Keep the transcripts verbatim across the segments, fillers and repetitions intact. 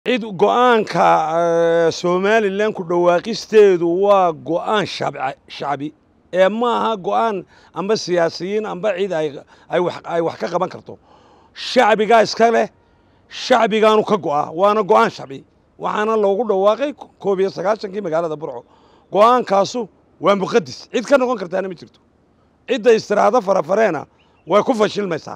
cid go'aanka Somaliland ku dhawaaqisteedu waa go'aan shacbi ee maaha go'aan amba siyaasiyiin amba cid ay ay wax ay wax ka qaban karto shacbiga iska leh shacbigaanu ka go'a waana go'aan shacbi waxaana loogu dhawaaqay koob iyo sagaashan kii magaalada Burco go'aankaasu waa muqaddis cid ka noqon kartaa ma jirto cid istiraada farafareena way ku fashilmaysaa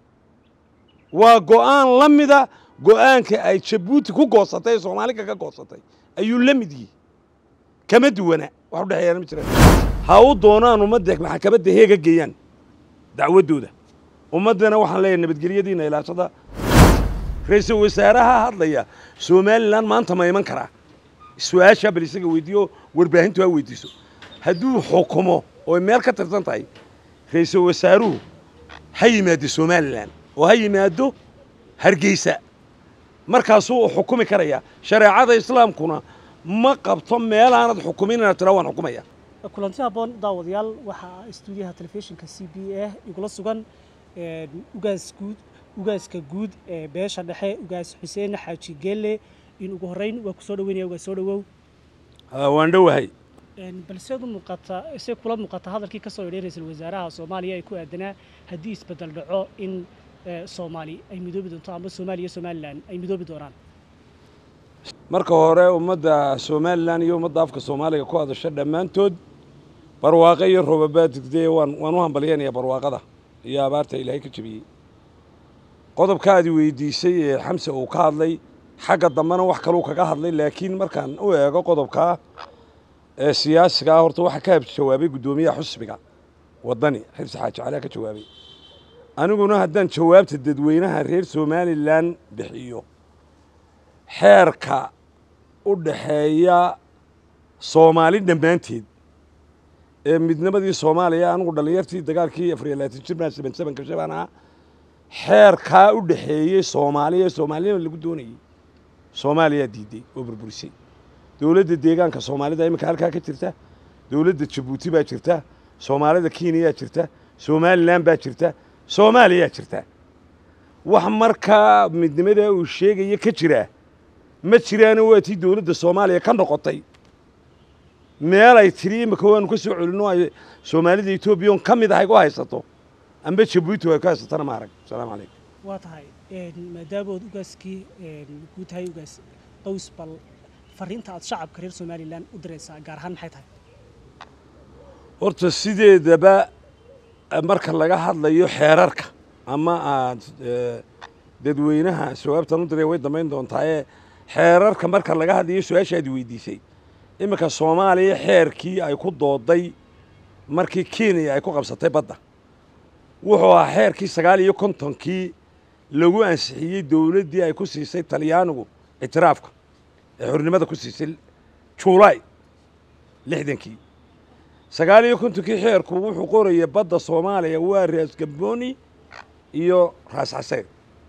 waa go'aan la mida go'aanka ay Djibouti ku goosatay Soomaaliga ka goosatay ayuu la mid yahay kama duwana wax u dhaxeeyana ma jiraan ha u doonaan ummadda maxkamadda heega geeyaan dacwadooda ummadana waxaan leeyahay nabadgelyadiina ilaashada ra'iisul wasaaraha hadlaya Somaliland maanta ma iman karaa su'aasha bal isaga weydiyo warbaahintu waa weydiiso hadduu xukumo oo meel ka tirsan tahay ra'iisul wasaaruhu ha yimaado Somaliland oo ha yimaado Hargeysa markaasuu xukumi karaya shariicada islaamkuna ma qabto meel aanad xukumin inaad tira waan xukumaya kulanti haboon daawadayaal waxa stuudiyaha telefishinka C B A igula sugan ee ugaas guud ugaaska guud ee beesha dhexe ugaas Xuseen Xaaji Geelle in ugu horeyn waa ku soo dhaweynaya ugaas soo dhawow waan dhawahay een balse uu muuqata isee kula muuqata hadalkii ka soo yeeray ra'iisul wasaaraha Soomaaliya ay ku aadanaa haddii isbedel dhaco in Soomaali ay midoobi doonto ama Soomaaliya Somaliland ay midoobi doonaan marka hore ummadda Somaliland iyo ummadda afka Soomaaliga ku hadasha dhamaantood barwaaqo iyo roobab degdeg waan waan u hambalyeynaya barwaaqada iyo abaarta Ilaahay ka jabiyay qodobkaadi weydiisay ee Xamse uu ka hadlay xagga dambana wax kale uu kaga hadlay laakiin markaan u eego qodobka ee siyaasiga horta waxa ka jawaabay gudoomiyaha xusbiga wadani Xirsi Xaaji Cali ka jawaabay aniguna haddaan jawaabta dadweynaha reer Somaliland bixiyo xeerka u dhaxeeya Soomaali dhamaanteed ee midnimadii Soomaaliya anigu dhalinyartii dagaalkii afar iyo labaatan jirnaa seven seven ka shabana xeerka u dhaxeeyay Soomaaliya Soomaaliya lagu doonayay Soomaaliya diiday oo burburisay dawladda deegaanka Soomaalida imika halka ka jirta dawladda Djibouti baa jirta Soomaalida Kenya jirta Somaliland baa jirta Soomaaliya jirta wax marka midnimada uu sheegay ka jira ma jiraan waa tii dawladda Soomaaliya ka noqotay meel ay tiri imika waan ku soo celino ay Soomaalida Ethiopia ka mid ah ay ku haysato amba Djibouti way ka haysatana ma arag salaam alaykum waa tahay een maadaama ugaaskii een guud tahay ugaas qoys bal fariinta aad shacabka reer Somaliland u diraysaa gaar ahaan maxay tahay horta sideedaba marka laga hadlayo xeerarka ama aad dadweynaha su'aabtan u diray way damayn doontaa ee xeerarka marka laga hadlayo su'aashaadi weydiisay imika Soomaaliya xeerkii ay ku dooday markii Kenya ay ku qabsatay badda wuxuu ahaa xeerkii sagaal iyo konton-kii lagu ansixiyay dawladdii ay ku siisay Talyaanigu itiraafka ee xornimada ku siisay July lixdankii sagaal iyo konton-kii xeerku wuxuu qorayay badda Soomaaliya waa Raas Gamboni iyo Raas Xaseen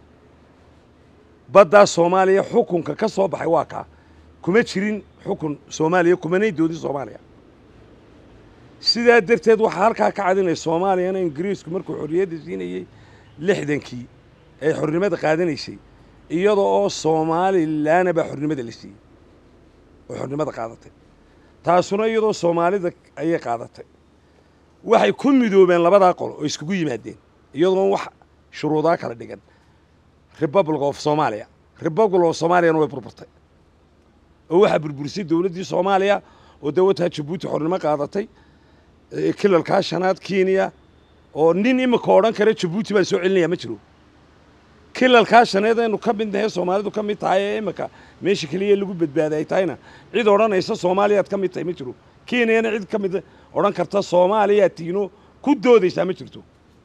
badda Soomaaliya xukunka ka soo baxay waa ka kuma jirin xukun Soomaaliya kuma doodi Soomaaliya sidaa darteed waxa halka ka cadinay Soomaaliyana Ingiriisku markuu xorriyadda siinayay lixdankii ay xornimada qaadanaysay iyadoo oo Somaliland ba xornimada la siiyay oo xornimada qaadatay taasuna iyadoo Soomaalida ay qaadatay waxay ku midoobeen labada qol oo isku yimaadeen iyadoo wax shuruudaha kala dhigan Republic of Somalia Republic of Somalia way burburtay oo waxa burburisay dawladdii Soomaaliya oo dawladda Djibouti xornimo qaadatay kilalka shanaad Kenya oo nin imika oran kara Djibouti baa soo celinaya ma jiro kilalka shanaad aynu ka mid nahay Soomaalidu ka mid tahay imika meesha kaliya lagu badbaaday taayna cid oranaysa Soomaaliyaad ka mid tahay ma jiro Kenyana cid ka mid oran karta Soomaaliya tiino ku doodaysa ma jirto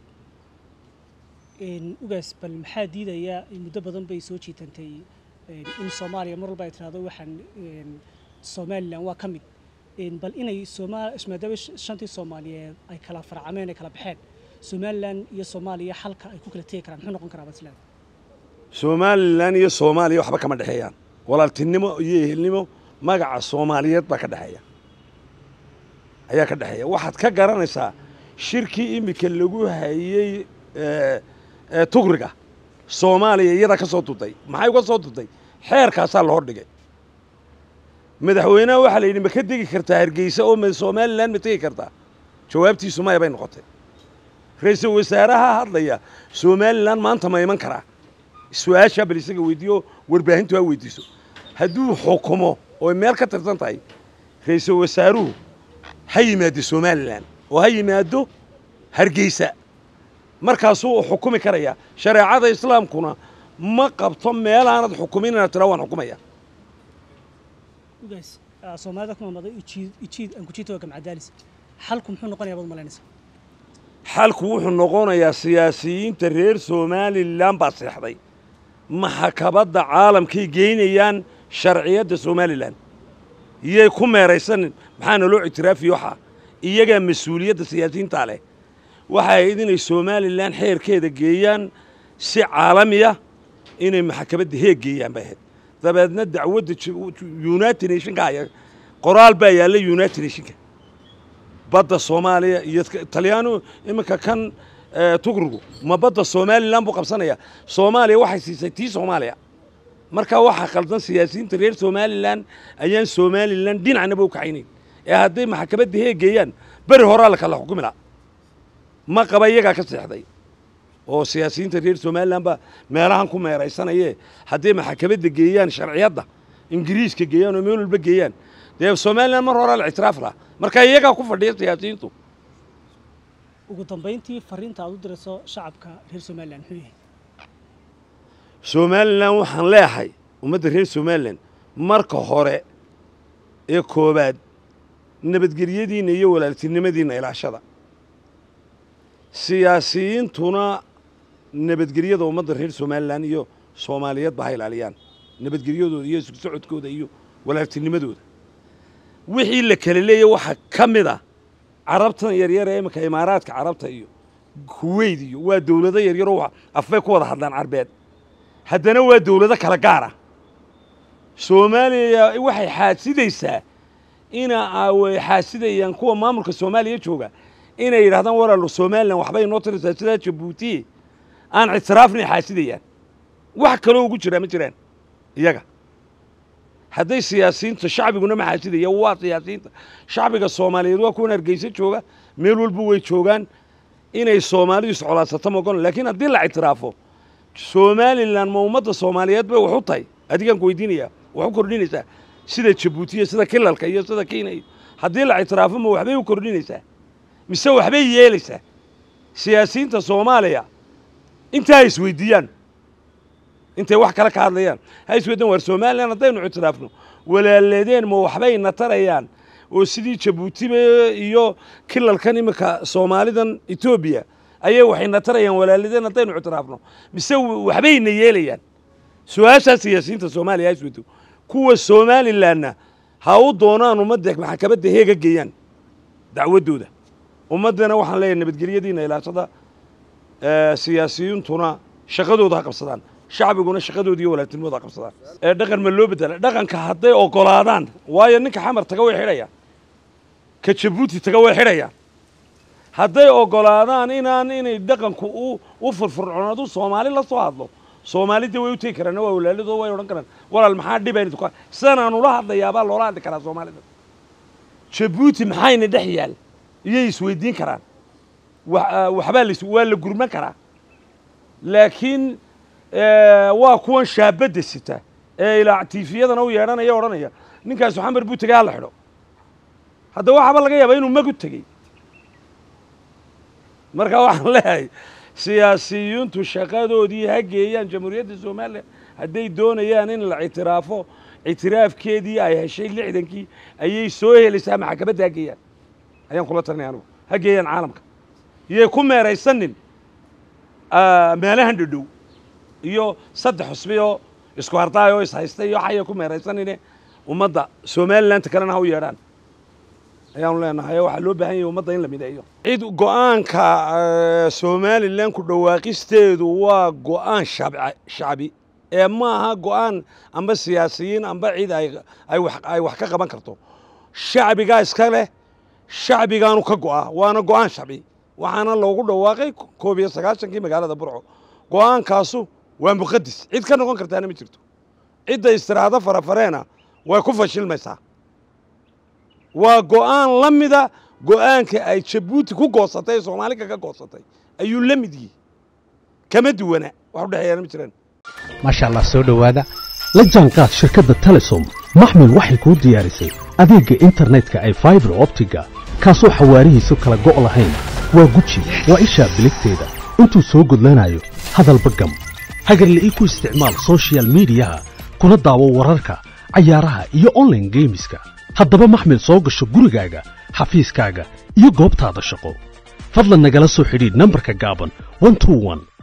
in ugaas bal maxaa diidaya in muddo badan bay soo jiitantay in Soomaaliya mar walba ay tiraahdo waxaan Somaliland waa ka mid in bal inay Soomaaliya ismaadaama shantii Soomaaliyeed ay kala farcameen ay kala baxeen Somaliland iyo Soomaaliya halka ay ku kala teegi karaan muxuu noqon karaa Baslaan Somaliland iyo Soomaaliya waxba kama dhaxeeyaan walaaltinimo iyo ehelnimo magaca Soomaaliyeed baa ka dhaxeeya ayaa ka dhaxeeya waxaad ka garanaysaa shirkii imika lagu hayay ee Tugriga Soomaaliya iyada ka soo duday maxay uga soo duday xeerkaasaa la hordhigay madaxweynaha waxaa la yidhi ma ka degi kartaa hargeysa oo somalilan ma tegi kartaa jawaabtiisu maya bay noqotay ra'iisul wasaaraha hadlaya somalilan maanta ma iman karaa su-aashaa bal isaga weydiiyo warbaahintu ha weydiiso hadduu xukumo oo meel ka tirsan tahay ra'iisul wasaaruhu ha yimaado somalilan oo ha yimaado hargeysa markaasuu xukumi karaya shareecada islaamkuna ma qabto meel aanad xukumin inaad tira waan xukumaya ugaas soomaalida kuma maday ijiid ijiid aan ku jiito gamcadaalis xalku muxuu noqonayaa bad malaynaysa xalku wuxuu noqonayaa siyaasiyiinta reer somalilan baa seexday maxkamadda caalamkay geynayaan sharciyadda somalilan iyay ku meeraysan maxaana loo ictiraafiyo waxaa iyagaa mas-uuliyadda siyaasiyiinta leh waxay ahayd inay somalilan xeerkeeda geeyaan si caalamiya inay maxkamadda heeg geeyaan bay ahayd dabeedna dacwadda united nationka ayaa qoraal baa yaalla united nationka badda soomaaliya iyo talyaanu iminka kan tugrigu ma badda somalilan buu qabsanaya soomaaliya waxay siisay tii soomaaliya marka waxaa qaldan siyaasiyiinta reer somalilan ayaan somalilan dhinacnaba u kaxaynayn ee hadday maxkamadda heeg geeyaan beri horaa la kala xukumi lahaa ma qaba iyagaa ka seexday oo siyaasiyiinta reer somalilan baa meelahan ku meeraysanaye hadday maxkamadda geeyaan sharciyadda ingiriiska geeyaan oo meel walba geeyaan dee somalilan mar horaa la ictiraaf lahaa marka iyagaa ku fadhiya siyaasiyiintu ugu dambayntii fariinta aad u dirayso shacabka reer somalilan muxuu yahay somalilan waxaan leeyahay ummadda reer somalilan marka hore ee koobaad nabadgelyadiinna iyo walaaltinimadiinna ilaashada siyaasiyiintuna nabadgelyada ummadda reer somalilan iyo soomaaliyeed ba ha ilaaliyaan nabadgelyadooda iyo isku socodkooda iyo walaaltinimadooda wixii la kala leeyahay waxaa ka mid ah carabtan yaryar ee iminka imaaraadka carabta iyo kuweyt iyo waa dawlado yaryaroo afbay ku wada hadlaan carbeed haddana waa dawlado kala gaara soomaaliya waxay xaasidaysaa ina way xaasidayaan kuwa maamulka soomaaliya jooga inay yidhahdaan walaalo somalilan waxbay inoo tiraysaa sidaa jabuuti aan ictiraafnay xaasidayaan wax kaloo ugu jiraa ma jiraan iyaga hadday siyaasiyiinta shacbiguna ma xaasidaya waa siyaasiyiinta shacbiga soomaaliyeed waa kuwan hargeysa jooga meel walba way joogaan inay soomaalidu iscolaadsata mogon laakiin haddii la ictiraafo somalilan ma ummadda soomaaliyeed bay wax u tahay adigaan ku weydiinayaa wax u kordhinaysaa sida jabuuti iyo sida kilalka iyo sida kenya iyo haddii la ictiraafo ma waxbay u kordhinaysaa mise waxbay yeelaysaa siyaasiyiinta soomaaliya intaa ha isweydiiyaan intay wax kale ka hadlayaan ha isweydiiyaan war somalilan haddaynu ictiraafno walaaladeen ma waxbayna tarayaan oo sidii jabuutiba iyo kilalkan iminka soomaalidan etoobiya ayay waxayna tarayaan walaaladeen haddaynu ictiraafno mise waxbayna yeelayaan su-aashaa siyaasiyiinta soomaaliya ha isweydiyo kuwa somalilanna ha u doonaan ummadda maxkamadda heega geeyaan dacwaddooda ummaddana waxaan leeyahay nabadgelyadiina ilaashada siyaasiyiintuna shaqadooda ha qabsadaan shacbiguna shaqadooda iyo walaaltinimooda ha qabsadaan ee dhaqan ma loo bedela dhaqanka hadday ogolaadaan waayo ninka xamar taga way xidhayaan ka jabuuti taga way xidhayaan hadday ogolaadaan inaan inay dhaqanku u u furfurcoonaadu soomaali la soo hadlo soomaalida way u tegi karaan waa walaaladooda way odhan karaan walaal maxaa dhibayna tuka sidan aan ula hadlayaabaa loola hadli karaa soomaalida jabuuti maxayna dhex yaal iyay isweydiin karaan waxbaa la waa la gurman karaa laakiin waa kuwan shaabadda sita ee ilaa tiifiyadana u yeedhanaya odhanaya ninkaas xamar buu tegay hala xidho hadda waxaaba laga yaabaa inuu mag u tegey marka waxaan leeyahay siyaasiyiintu shaqadoodii ha geeyaan jamhuuriyadda soomaaliya hadday doonayaan in la ictiraafo ictiraafkeedii ay heshay lixdankii ayay soo helaysaa maxkamadda ha geeyaan ayaan kula tagnay anugu ha geeyaan caalamka iyay ku meeraysanin meelahan dhadhow iyo saddex xusbi oo isku hardaay oo ishaystay iyo waxayay ku meeraysanine ummadda somaliland kalena ha u yeedhaan ayaanu leenahay waxaa loo baahan yahay ummadda in la mideeyo cid go'aanka somalilan ku dhawaaqisteedu waa go'aan shacbi ee maaha go'aan amba siyaasiyiin amba cid ay ay wax ka qaban karto shacbigaa iska leh shacbigaanu ka go'a waana go'aan shacbi waxaana loogu dhawaaqay koob iyo sagaashankii magaalada burco go'aankaasu waa muqadis cid ka noqon kartaana ma jirto cidda istiraado farafareena way ku fashilmaysaa waa go'aan la mida go'aanka ay Jabuuti ku goosatay Soomaali ka goosatay ayuu la mid yahay kama duwana wax u dhaxeeyana ma jiraan ما شاء الله سو دhowaada la jaanqaad shirkadda Telesom maxmil waxay ku diyaarisay adeega internetka ay fiber optiga kaasoo xawaarihiisu kala go' lahayn waa guji waa isha biligteeda intuu soo gudlanayo hadalba gam hagarle ii ku isticmaal social media kuna daawo wararka ciyaaraha iyo online gameska haddaba maxmil soo gasho gurigaaga xafiiskaaga iyo goobtaada shaqo fadlan nagala soo xidhiidh nambarka gaaban one two one